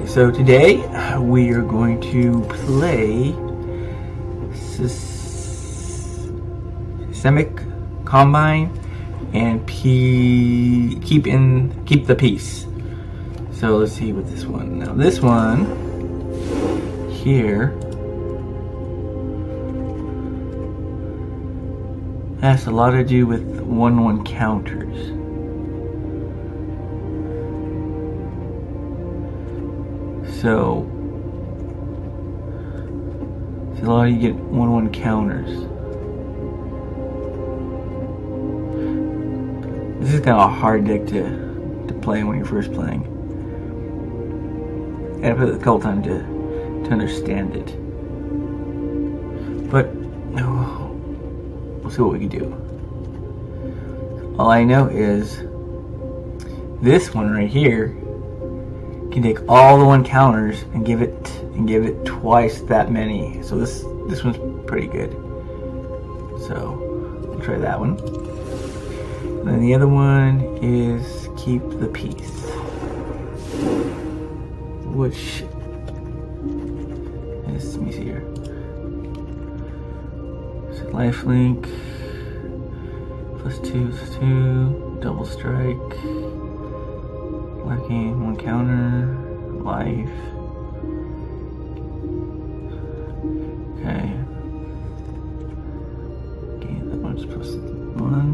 So today we are going to play Systemic Combine and keep the peace. So let's see what this one. Now this one here has a lot to do with 1-1 counters. So a lot of you get 1-1 counters. This is kind of a hard deck to play when you're first playing. And I played it a couple times to understand it. But we'll see what we can do. All I know is this one right here can take all the 1 counters and give it twice that many. So this one's pretty good. So we'll try that one. And then the other one is keep the peace, which is, let me see here. So lifelink +2/2, double strike. Lacking 1 counter, life. Okay. Okay, that one's +1.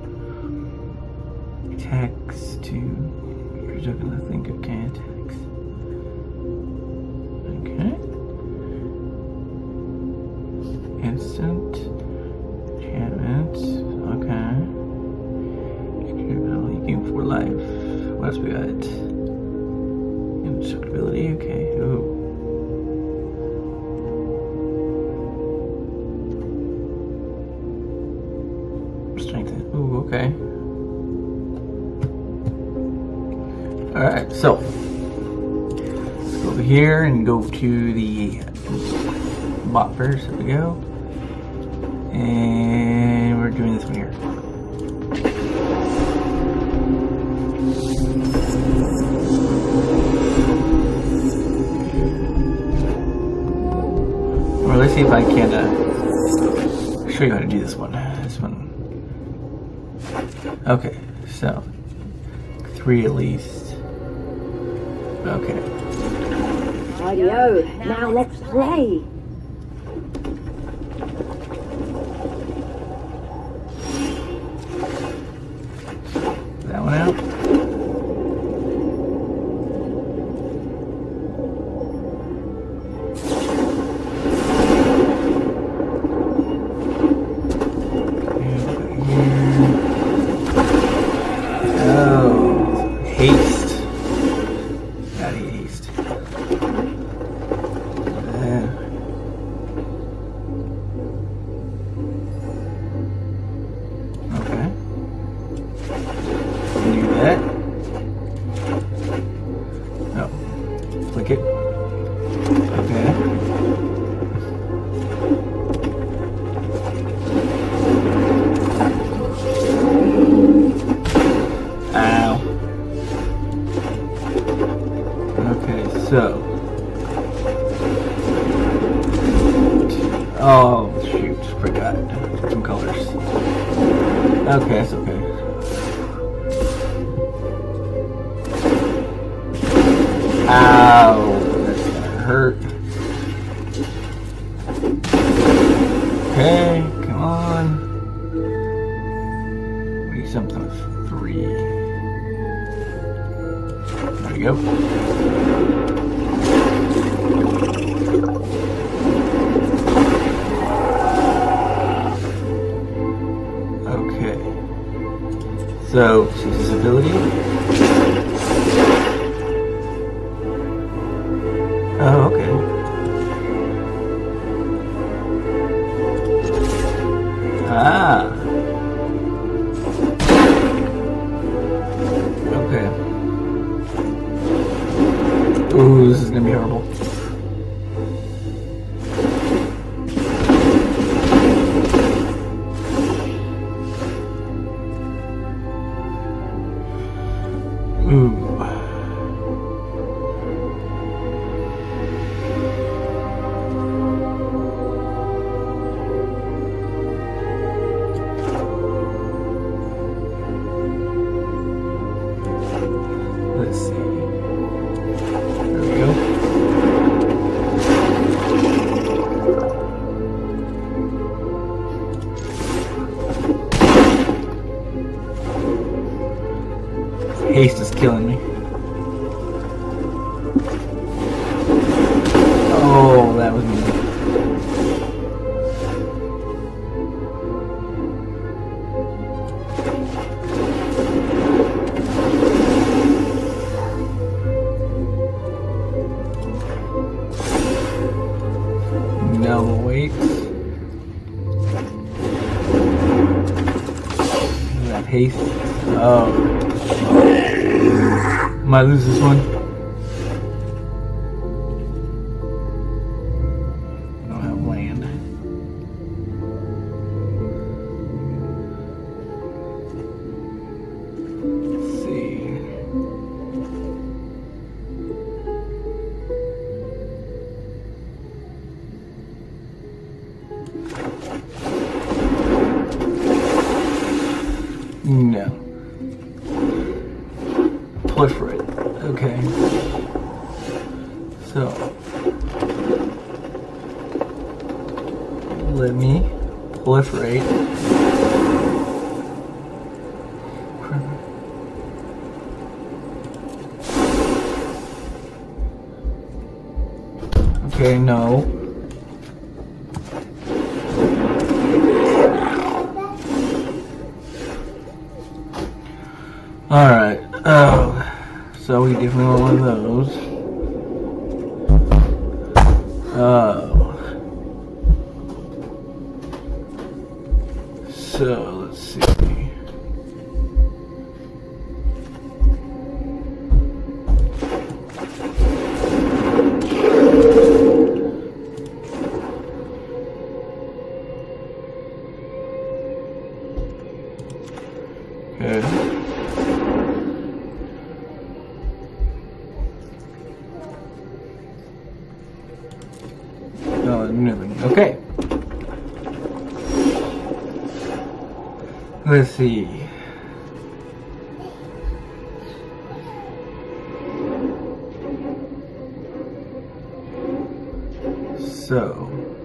Attacks to. You're just gonna think, okay, attacks. Okay. Instant. Enchantment. Okay. Leaking for life. What else we got? Indestructibility, okay. Ooh. Strength. Ooh, okay. Alright, so let's go over here and go to the bot first. There we go. And we're doing this one here. Let's see if I can show you how to do this one. Okay, so 3 at least. Okay. Rightio, now let's play. That one out. Haste. Gotta get haste. Okay. Do that. Oh. Click it. Okay. So, oh shoot, forgot some colors. Okay, that's okay. Ow, that's gonna hurt. Okay, come on. We need something with 3. There we go. So, this ability. Oh, okay. Ah. Okay. Ooh, this is gonna be horrible. Ooh. Valuable weights. That haste. Oh. Might lose this one. I don't have land. Let's see. No. Proliferate. Okay. So let me proliferate. Okay, no. Alright, so we definitely want one of those. So, let's see. Okay. Nothing. Okay. Let's see. So.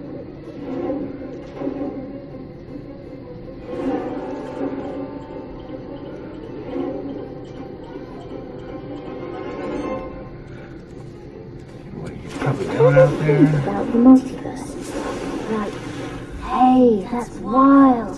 What are you probably doing out there? About the multiverse. Right. Hey, that's wild.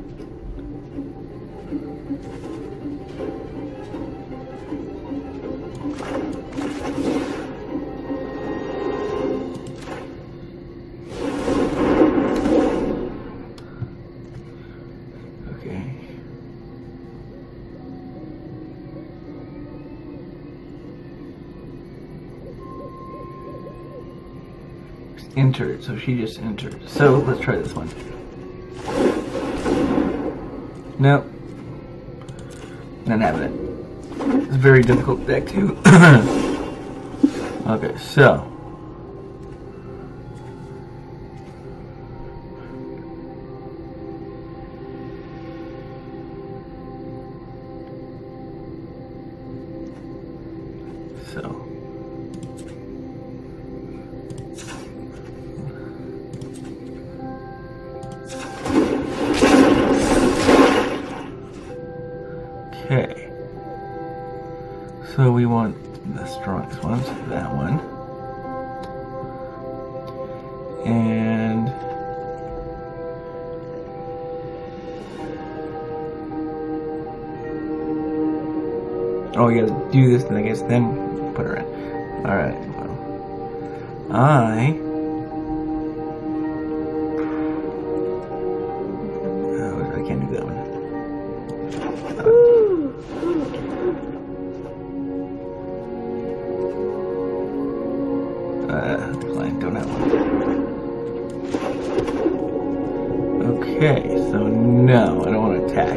Okay. Entered, so she just entered. So let's try this one. Nope. Not having it. It's a very difficult deck too. Okay, so. Okay. So we want the strongest one, so that one. And oh, we gotta do this, and I guess then put her in. Alright, well, I can't do that one. Decline, don't have one. Okay, so no, I don't want to attack.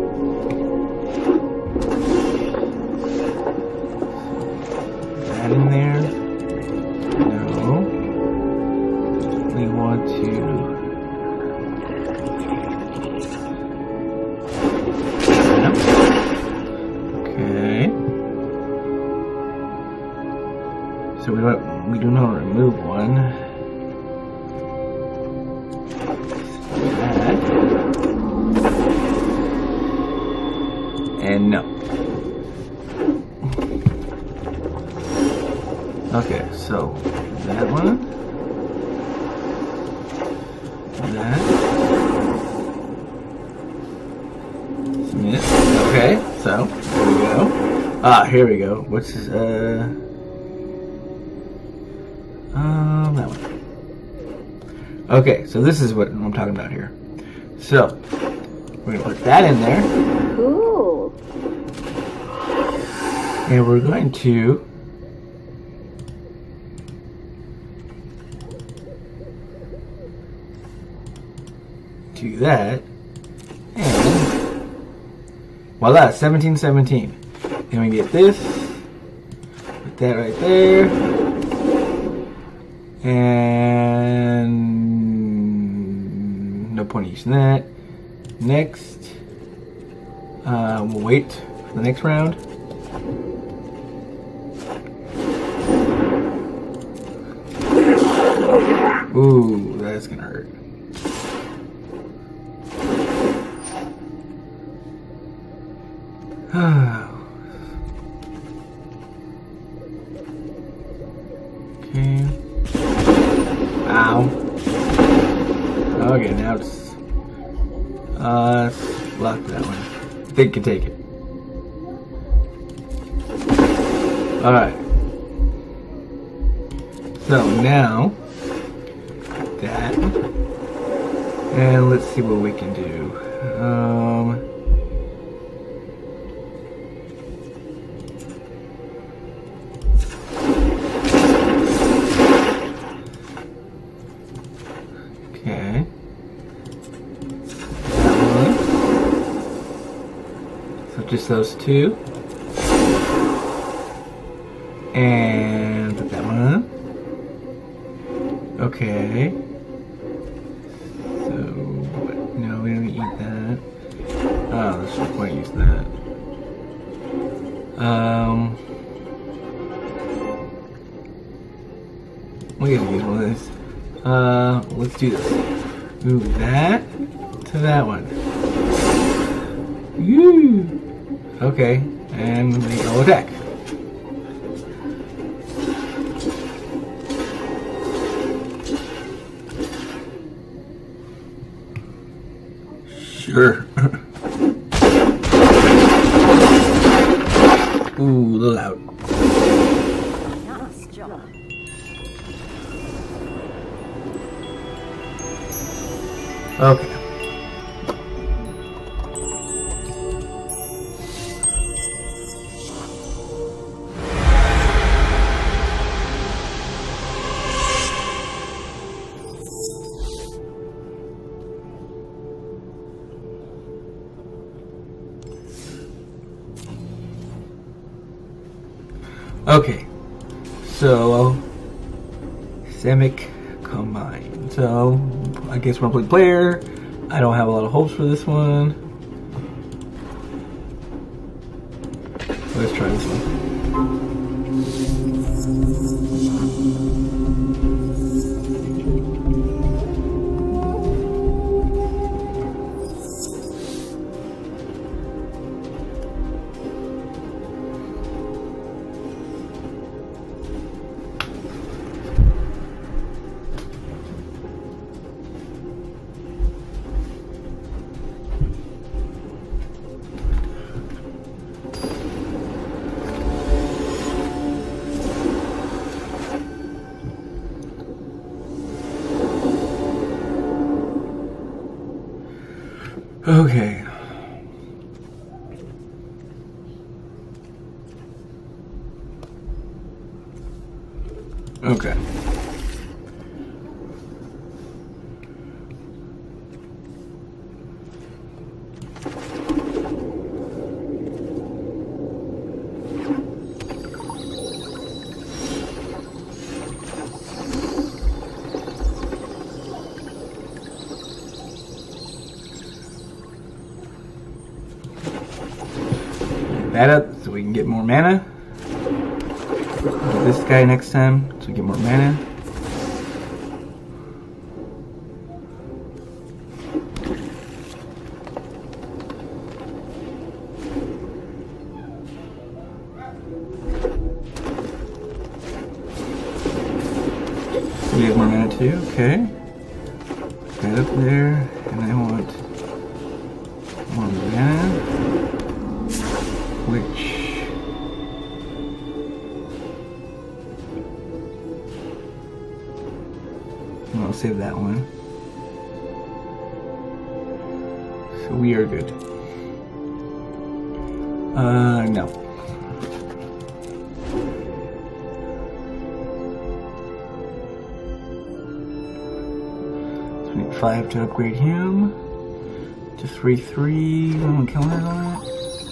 That in there? No. We want to... Okay. So we do not remove one. That. And no. Okay, so that one. That. Submit. Okay, so there we go. Ah, here we go. What's this? That one. Okay, so this is what I'm talking about here. So, we're gonna put that in there. Cool. And we're going to do that. And voila, 1717. Then we get this. Put that right there. And no point in using that. Next, we'll wait for the next round. Ooh, that's gonna hurt. Okay. Ow. Okay, now it's lock that one. I think you can take it. Alright. So now that, and let's see what we can do. Okay. That one. So just those two. And put that one on. Okay. So, no, we don't eat that. Oh, there's no point using that. We gotta use one of these. Let's do this. Move that to that one. Woo! Okay, and they go attack. Sure. Ooh, a little loud. Nice job. Okay. Okay, so Simic Combine. So I guess we're gonna play player. I don't have a lot of hopes for this one. Let's try this one. Okay. Okay. That up so we can get more mana. Do this guy next time so we get more mana. So we have more mana too, okay. That up there, and I want more mana. Which save that one. So we are good. No. 5 to upgrade him to 3/3. One counters on it.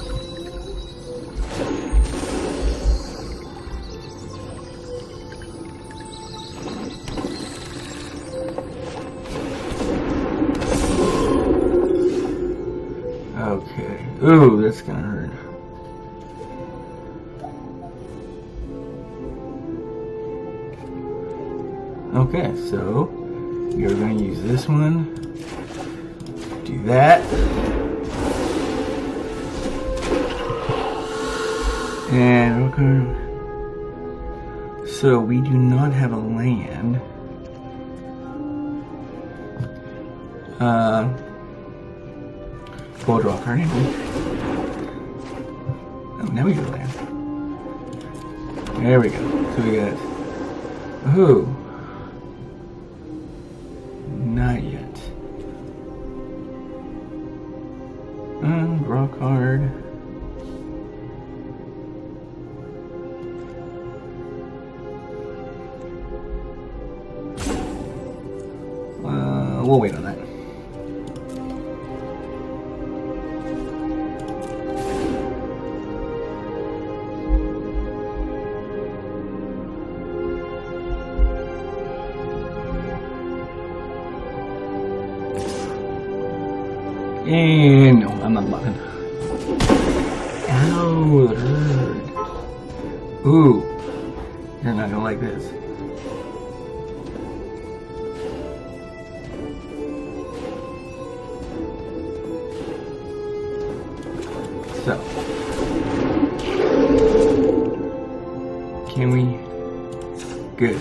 Okay. Ooh, that's gonna hurt. Okay, so we are going to use this one. Do that. And okay. So we do not have a land. We'll draw a card anyway. Oh, now we do land. There we go. So we got. Ooh. Not yet. Draw a card. We'll wait on that. And no, I'm not blocking. Ow, that hurt. Ooh, you're not gonna like this. So, can we? Good.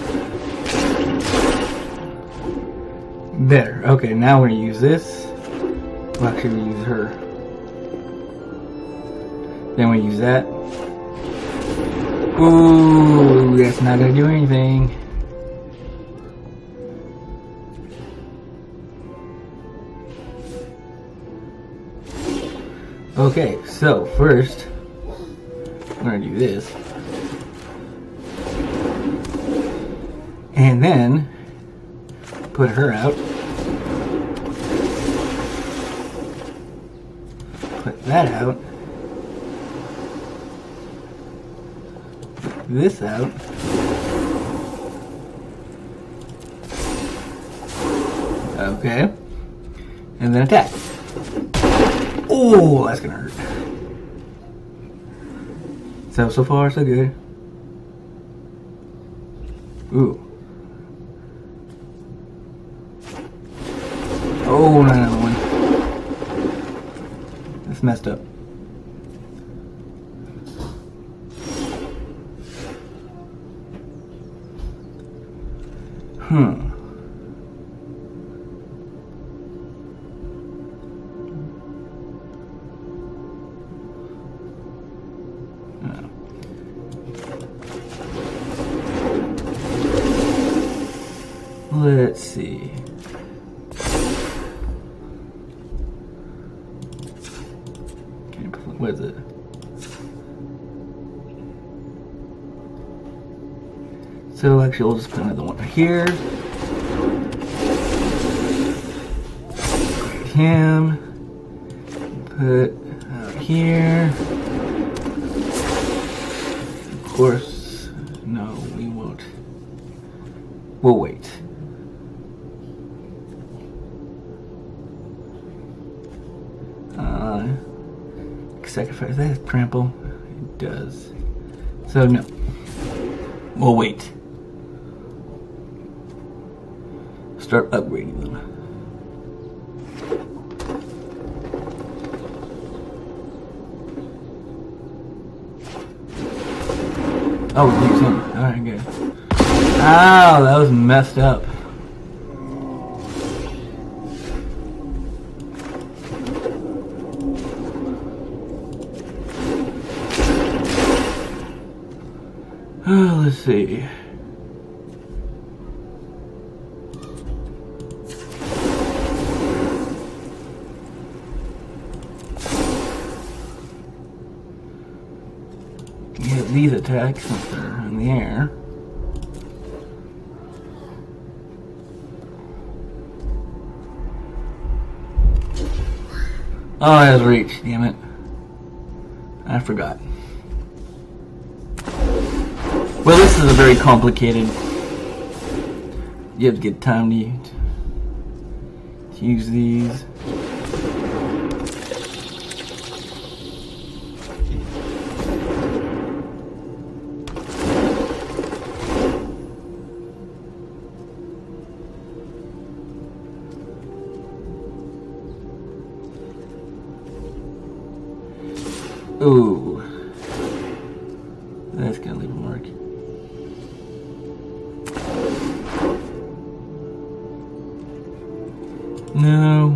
Better. Okay, now we're gonna use this. Well, actually, we use her. Then we use that. Ooh, that's not gonna do anything. Okay, so first, I'm gonna do this. And then, put her out. Put that out. Put this out. Okay. And then attack. Oh, that's gonna hurt. So far, so good. Ooh. Oh, another one. That's messed up. Let's see. What is it? So actually, we'll just put another one here. Put him. Put out here. Of course, no, we won't. We'll wait. Sacrifice that trample. It does. So no. We'll wait. Start upgrading them. Oh, use him. Alright, good. Ow, that was messed up. Let's see. these attack since they're in the air. Oh, it has reach, damn it. I forgot. Well, this is a very complicated. You have to get time to use these. Ooh, that's gonna leave a mark. No,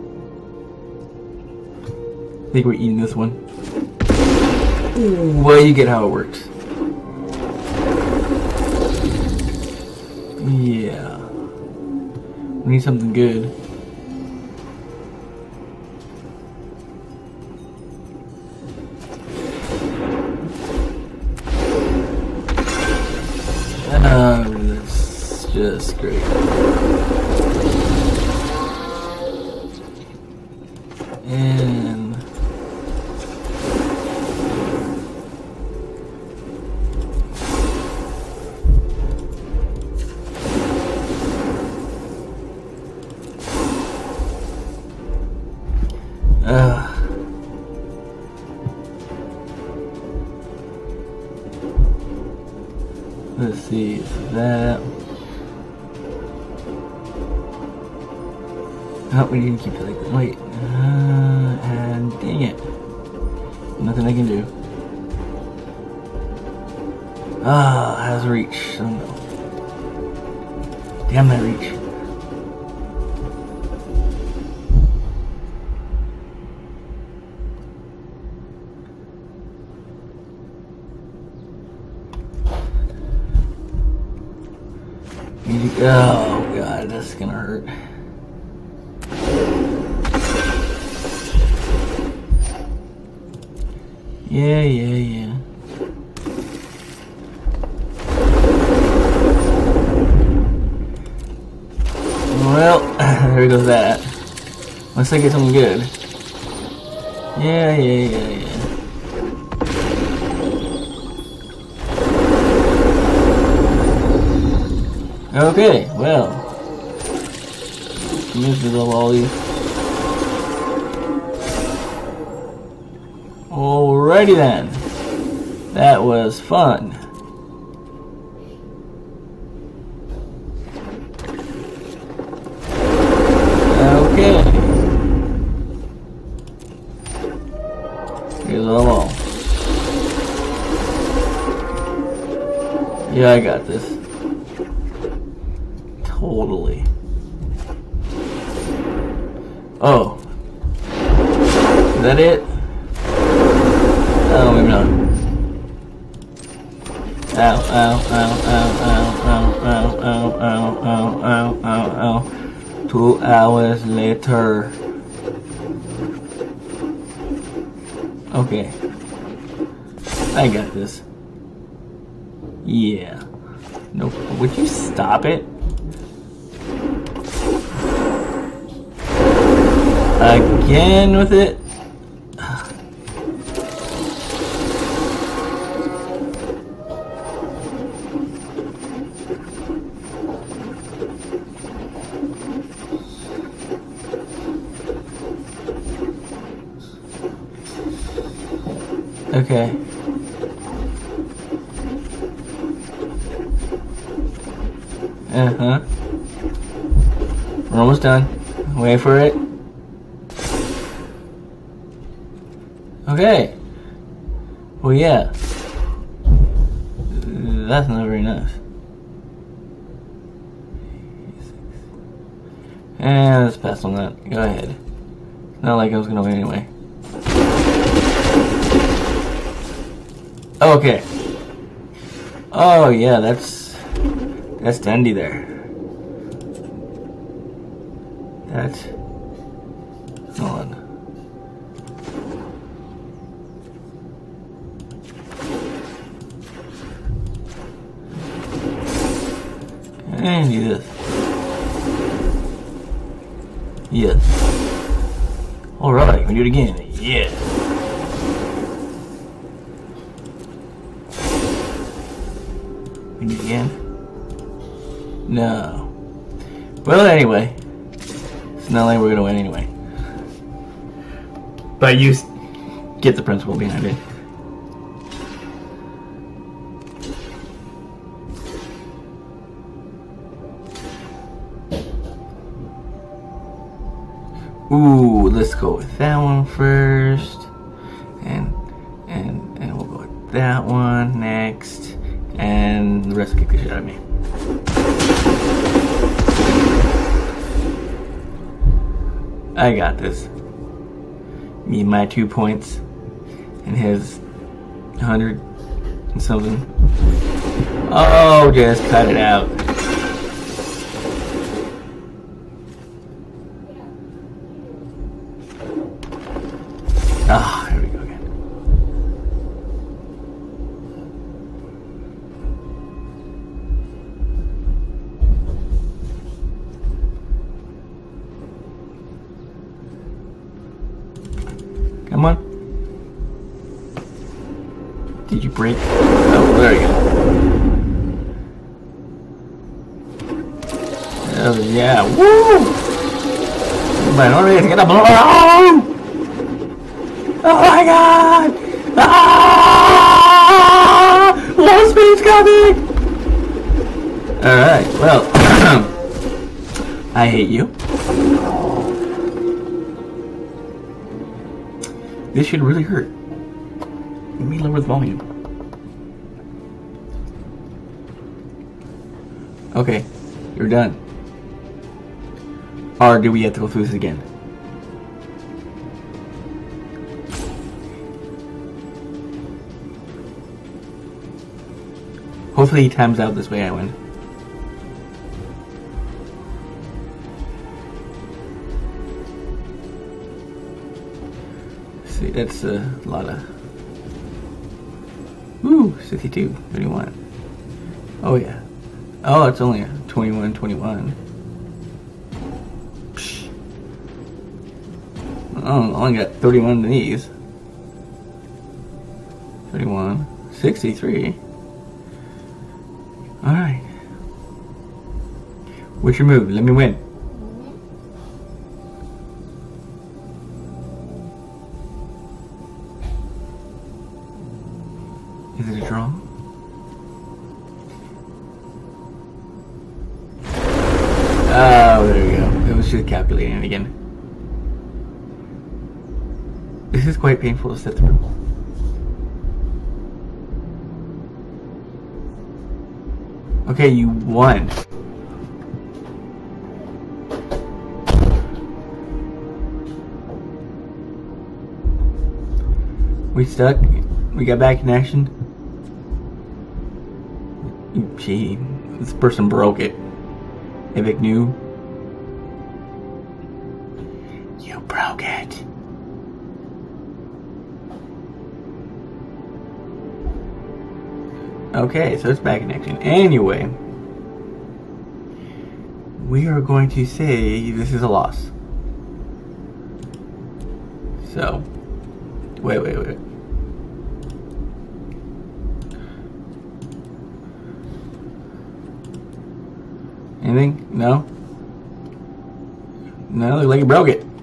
I think we're eating this one. Ooh, well, you get how it works. Yeah, we need something good. That's just great. And let's see, that. Oh, we need to keep it like that. Wait. And dang it. Nothing I can do. Ah, has reach. Oh no. Damn that reach. Oh god, that's gonna hurt. Yeah. Well, there goes that. Let's get something good. Yeah. Okay, well. Missed the volley. Alrighty then. That was fun. Okay. Here's all along. Yeah, I got this. Totally. Oh. Is that it? Oh, maybe not. Ow. 2 hours later. Okay. I got this. Yeah. Nope. Would you stop it? Again with it? Okay. We're almost done. Wait for it. Okay. Well, yeah. That's not very nice. And let's pass on that. Go ahead. Not like I was gonna win anyway. Okay. Oh yeah, that's dandy there. That's on. And do this. Yes. Alright, we do it again. Yes. We do it again? No. Well, anyway. It's not like we're gonna win anyway. But you get the principle behind it. Ooh, let's go with that one first, and we'll go with that one next, and the rest will kick the shit out of me. I got this. Me, my 2 points, and his 100 and something. Oh, just cut it out. Ah, here we go again. Come on. Did you break? Oh, there you go. Oh, yeah. Woo! Man, already get up. Oh my god! Ah! Low speed's coming! Alright, well. I hate you. This should really hurt. Let me lower the volume. Okay, you're done. Or do we have to go through this again? Hopefully he times out this way I win. See, that's a lot of... Ooh, 62, 31. Oh yeah. Oh, it's only a 21, 21. Psh. Oh, I only got 31 of these. 31, 63. Alright. What's your move? Let me win. Is it a draw? Oh, there we go. It was just calculating it again. This is quite painful to sit through. Okay, you won. We stuck. We got back in action. Gee, this person broke it. Evic knew. You broke it. Okay, so it's back in action. Anyway, we are going to say this is a loss. So, wait. Anything? No? No, looks like you broke it.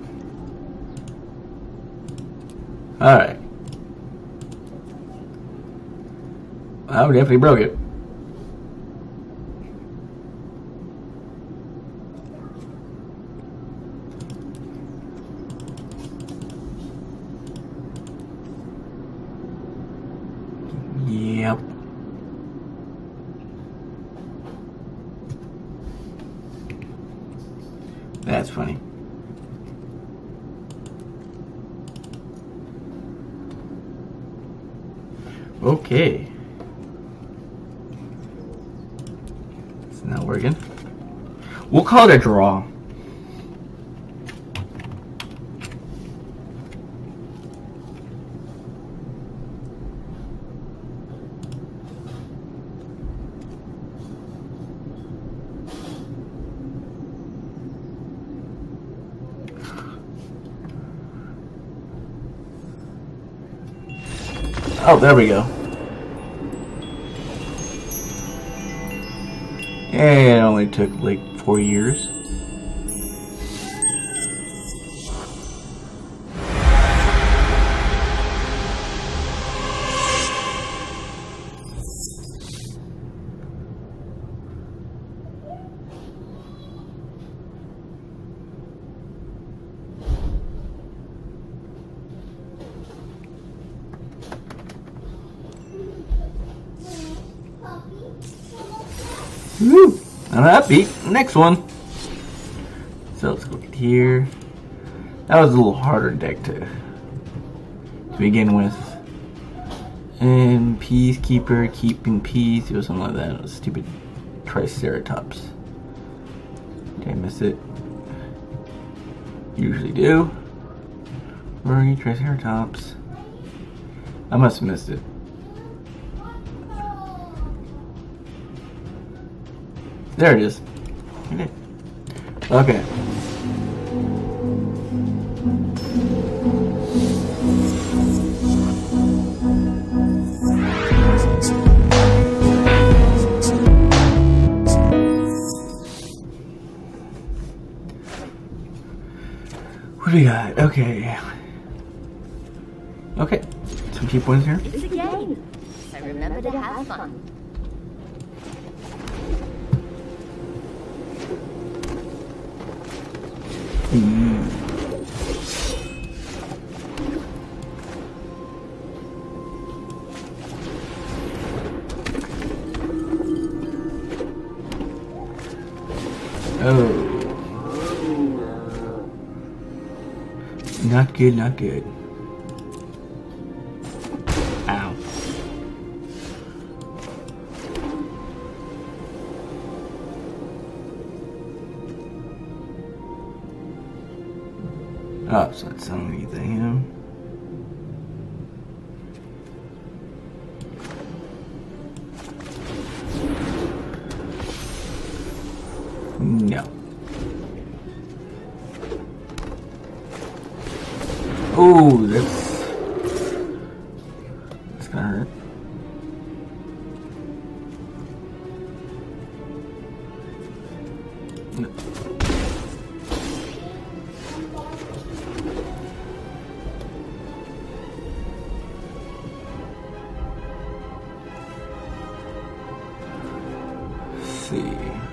Alright. I definitely broke it. Yep. That's funny. Okay. It's not working. We'll call it a draw. Oh, there we go. Yeah, it only took like 4 years. Woo! I'm happy. Next one. So let's look at here. That was a little harder deck to begin with. And Peacekeeper, keeping peace, or something like that. It was stupid Triceratops. Did I miss it? Usually do. Where are you, Triceratops? I must have missed it. There it is. Okay. What do we got? Okay. Okay. Some key points here. It's a game, so remember to have fun. Oh. Not good, not good. Ow. Oh, so that's not anything, you know? No. Oh, that's gonna hurt. No. Let's see.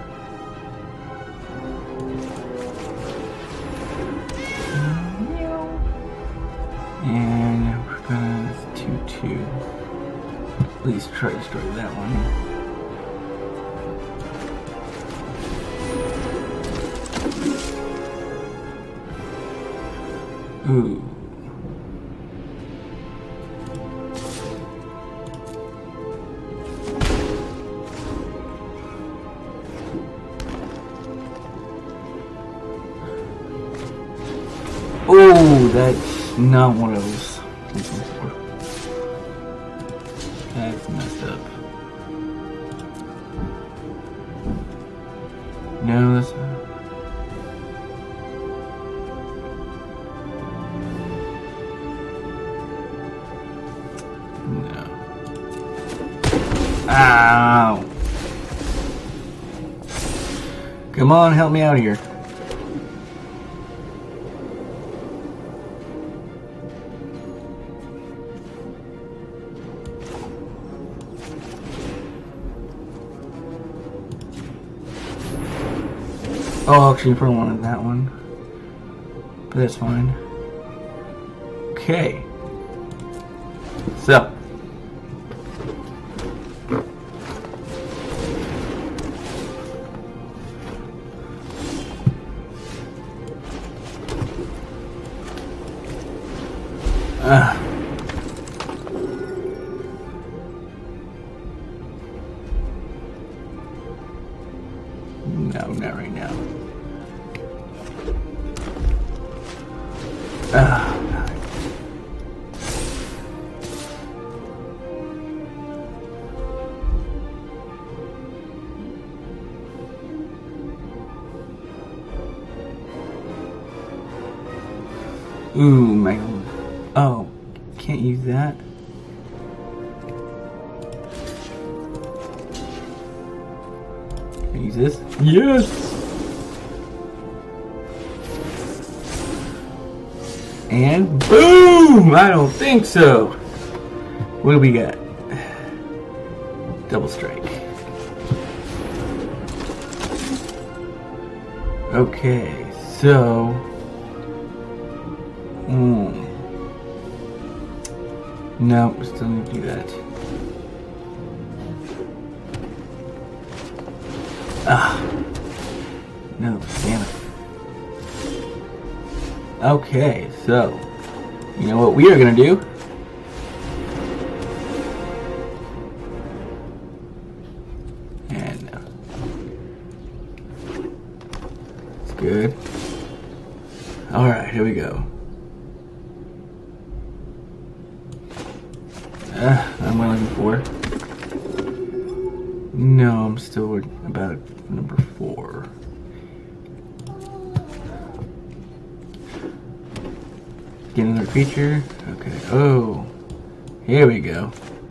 And we're gonna 2-2. At least try to destroy that one. Ooh. Oh, that's not what I was looking for. That's messed up. No, that's not. No. Ow! Come on, help me out here. Oh, actually, I probably wanted that one. But that's fine. Okay. So. No, not right now. Oh, God. Ooh, my. Oh, can't use that. Is this? Yes! And boom! I don't think so. What do we got? Double strike. Okay, so... No, we still need to do that. No, damn it. Okay, so, you know what we are gonna do? And it's good. Alright, here we go. What am I looking for? No, I'm still about number 4. Get another feature. Okay. Oh, here we go.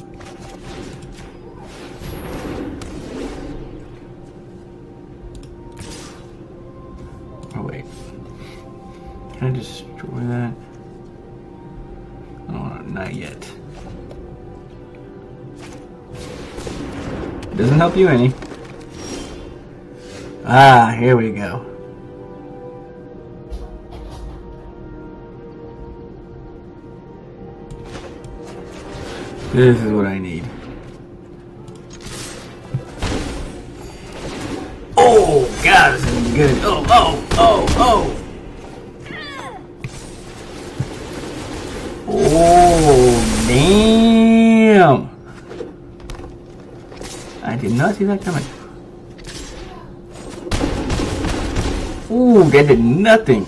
Oh wait. Can I destroy that? Oh, not yet. Doesn't help you any. Ah, here we go. This is what I need. Oh, God, this is good. Oh, oh, oh, oh. Oh, damn. I did not see that coming. Ooh, that did nothing.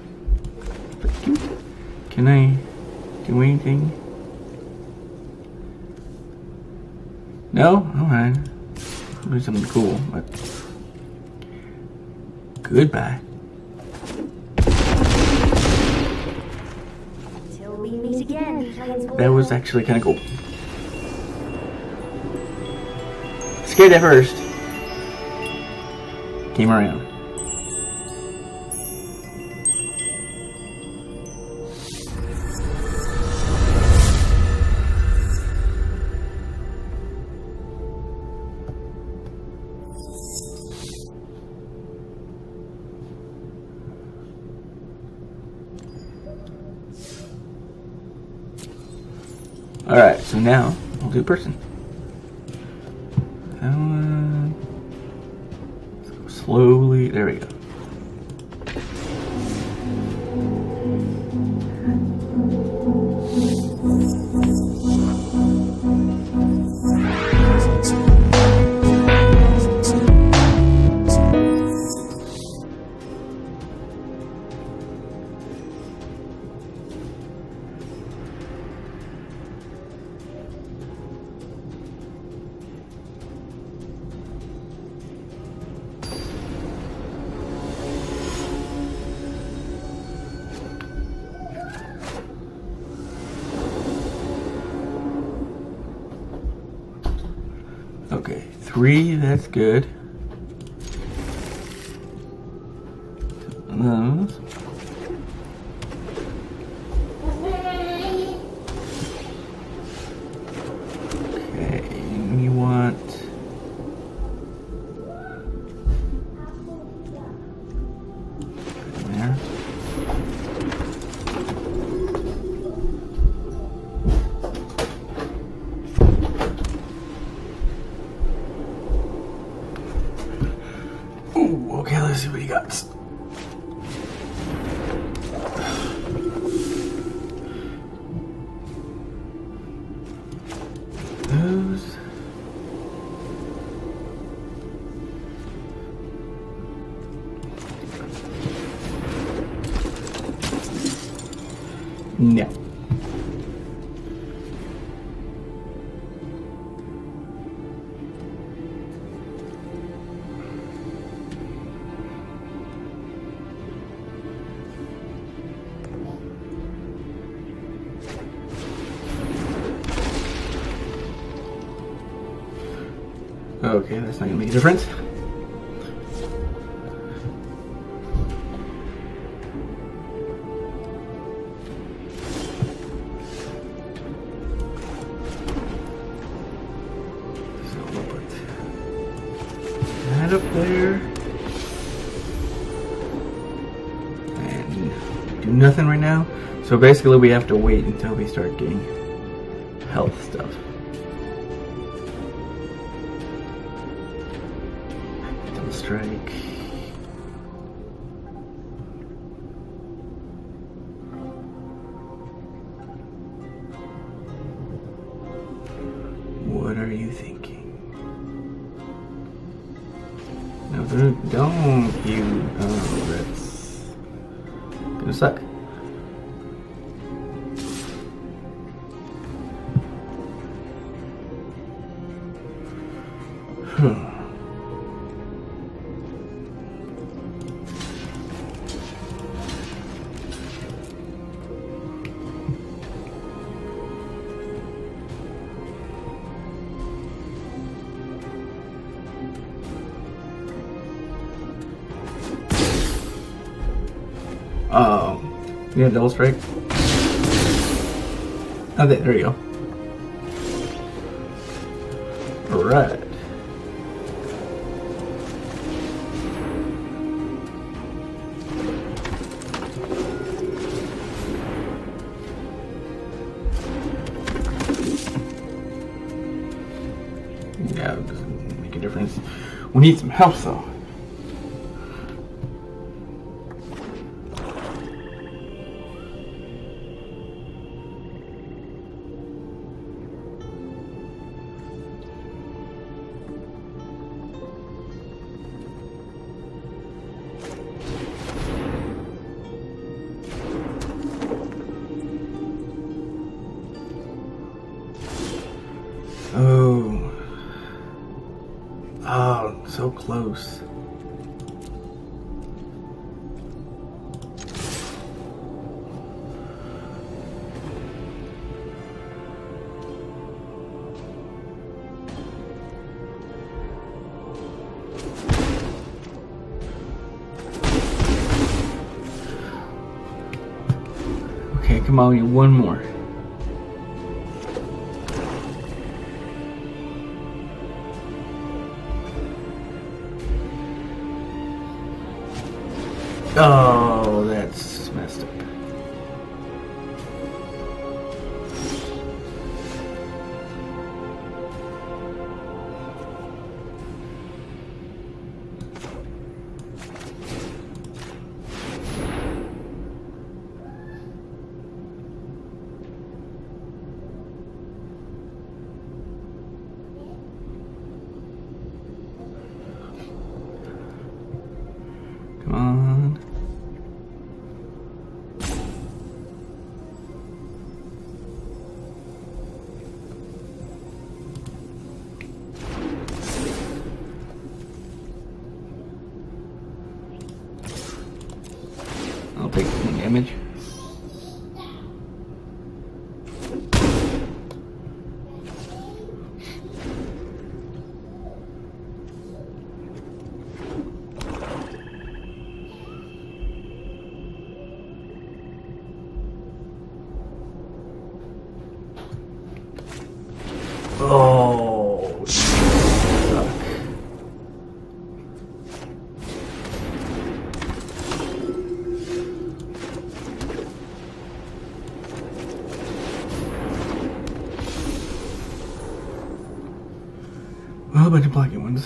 Can I do anything? No? Alright. Do something cool, but... Goodbye. Till we meet again, That was actually kind of cool. Scared at first. Came around. Alright, so now we'll do person. Let's go slowly. There we go. Okay, 3, that's good. Those. Okay, we want... there. Ooh, okay, let's see what he got. Those. No. Okay, that's not gonna make a difference. nothing right now. So basically we have to wait until we start getting health stuff. Double strike. What are you thinking? No, don't you. Oh, that's gonna suck. Yeah, double strike. Oh, there you go. Alright. Yeah, it doesn't make a difference. We need some help though. Oh, so close. Okay, come on, we need one more. Oh, that's messed up. Come on. I'll take some damage. Oh, suck. Well, a bunch of blacky ones.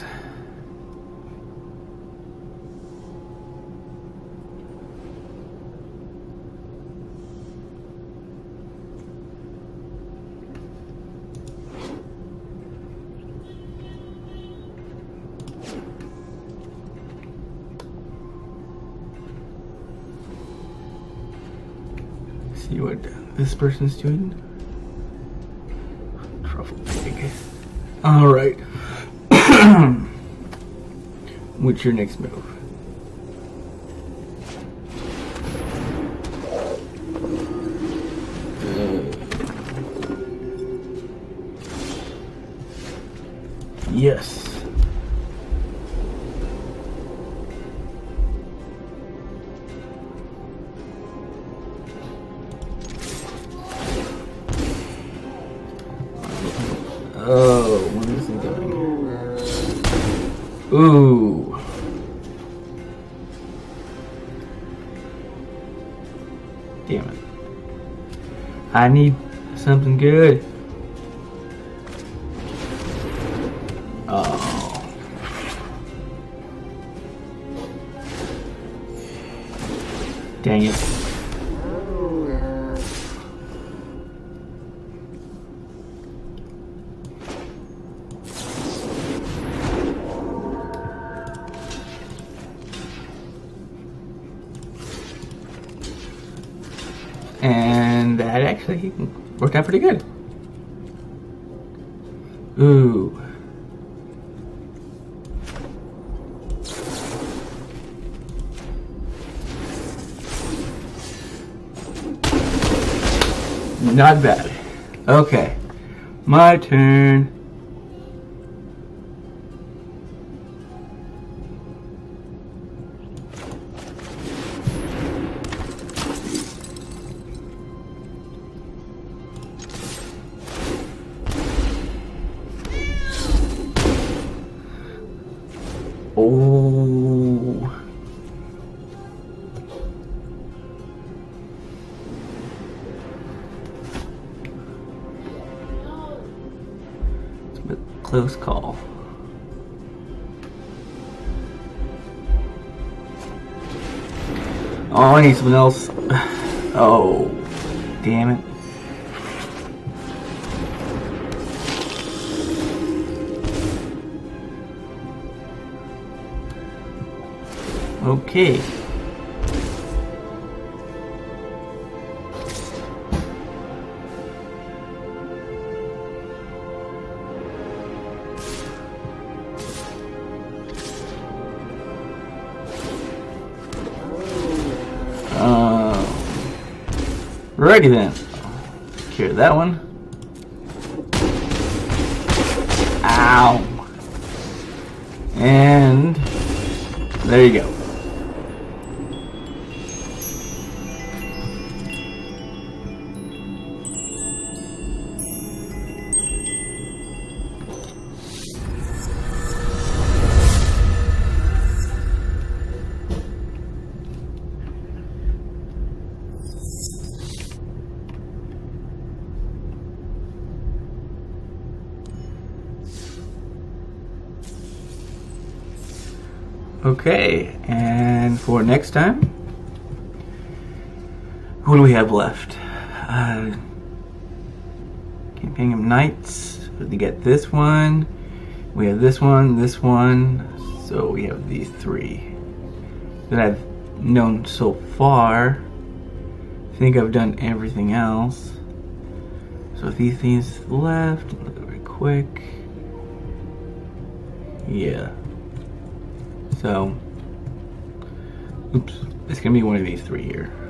See what this person's doing. Truffle pig. Alright. What's your next move? Yes. Oh, when is he going? Ooh. Damn it. I need something good. Oh. Dang it. And that actually worked out pretty good. Ooh. Not bad. Okay. My turn. Oh. It's a bit close call. Oh, I need something else. Oh, damn it. Okay. Righty then. Cure that one. Ow. And there you go. Okay, and for next time, who do we have left? Campaign of Knights. We get this one. We have this one, this one. So we have these three that I've known so far. I think I've done everything else. So if these things left, look very quick. Yeah. So, oops, it's gonna be one of these three here.